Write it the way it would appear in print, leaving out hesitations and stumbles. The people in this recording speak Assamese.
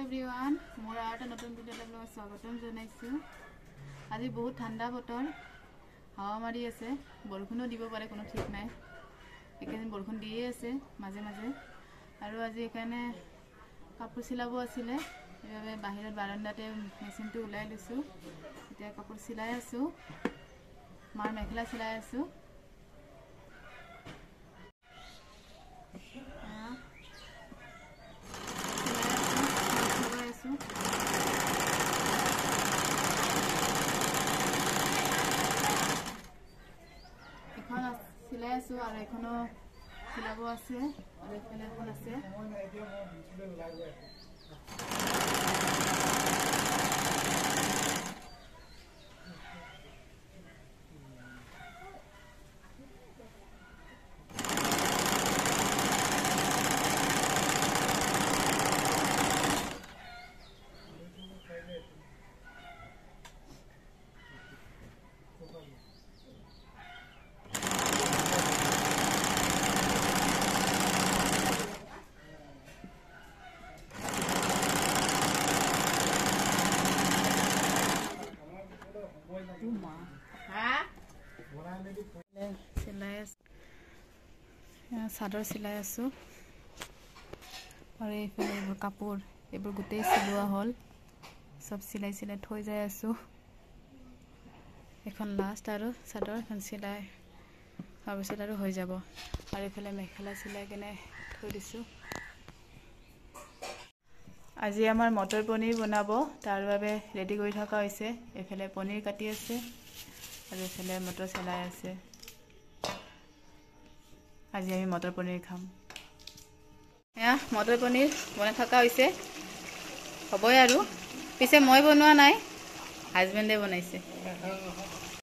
एवरीवन मोर आर्ट नतुन भिडिओ स्वागतम जनाइछु। आज बहुत ठंडा बतर हावा मारी आछे बरखुनो दिबो पारे कोनो ठीक नाइ एकेदिन बरखुन दिए आछे माजे माजे आरो आज एखाने कापुर सिलाबो आछिले एबारे बाहिरत बारान्दाते मेसिनটো उলাই লৈছো। এতিয়া कापुर सिलाई आछु मार मेखला सिलाई आछु। सिलाई आसो और एखनो सिलाबो आछे और एखाने এখন আছে। चादर सिलाई आसो और ये कापुर ये गोटे सिलोआ हल सब सिलाई सिलाई थई जाय आसो। एखन लास्ट और चादर एखन सिलाई आर हो जाब और ये मेखला सिलाई केने थई दिसो। আজি आमार मटर पनीर बनाबो तार बारे रेडी करि থকা হৈছে। एफाले पनीर काटी আছে और एफाले मटर सिलाई আছে। আজি আমি मटर पनीर खाम। या मटर पनीर बना থকা হৈছে হবই আৰু পিছে মই বনোৱা নাই হাজবেণ্ডে বনাইছে।